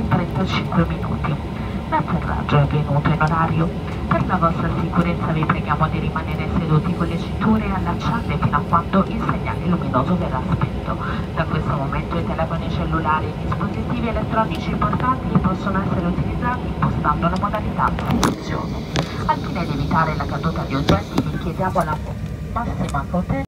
35 minuti. L'atterraggio è avvenuto in orario. Per la vostra sicurezza vi preghiamo di rimanere seduti con le cinture allacciate fino a quando il segnale luminoso verrà spento. Da questo momento i telefoni cellulari e i dispositivi elettronici portatili possono essere utilizzati impostando la modalità silenzioso. Al fine di evitare la caduta di oggetti vi chiediamo la massima cautela